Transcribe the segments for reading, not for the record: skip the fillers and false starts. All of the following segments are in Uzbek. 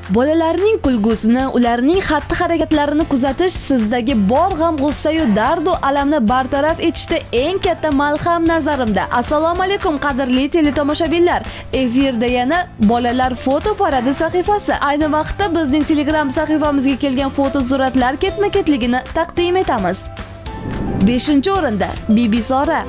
Bolalarning kulgusini, ularning xatti-harakatlarini kuzatish sizdagi bor g'am-g'ussayu dardu alamni bartaraf etishda eng katta malham nazarimda. Assalomu alaykum qadrli teletomoshabinlar. Efirda yana bolalar foto paradi sahifasi. Ayni vaqtda bizning Telegram sahifamizga kelgan foto suratlar ketma-ketligini taqdim etamiz. 5-o'rinda Bibi Sora.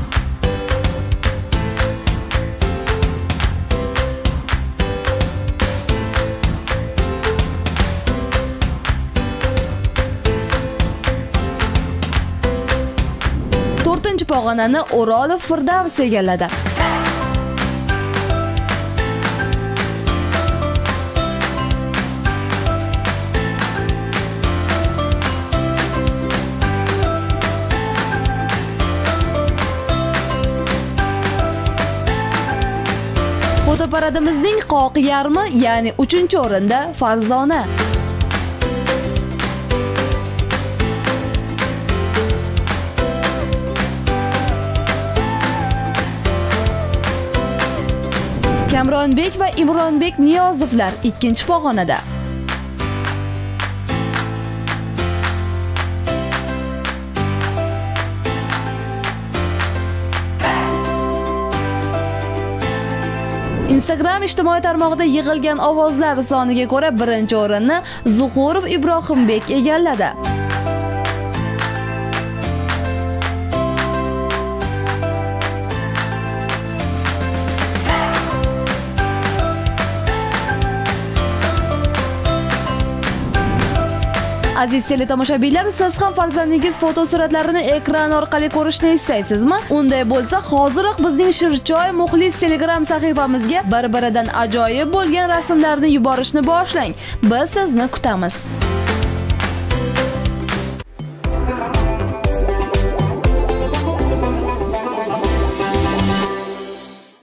To'rtinchi pog'onani O'rolov Firdavs egalladi. Fotoparadimizning qoq yarmi, ya'ni 3-o'rinda Farzona. Kamronbek va Imronbek Niyozovlar 2-pog'onada. Instagram ijtimoiy tarmog'ida yig'ilgan ovozlar soniga ko'ra 1-o'rinni Zuhurov Ibrohimbek egalladi. Aziz teletomoshabinlar, siz ham farzandingiz foto suratlarini ekran orqali ko'rishni istaysizmi? Unday bo'lsa, hoziroq bizning Shirchoy muxlis Telegram sahifamizga bir-biridan ajoyib bo'lgan rasmlarni yuborishni boshlang. Biz sizni kutamiz.